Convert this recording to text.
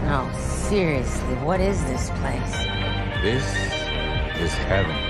No, seriously, what is this place? This is heaven.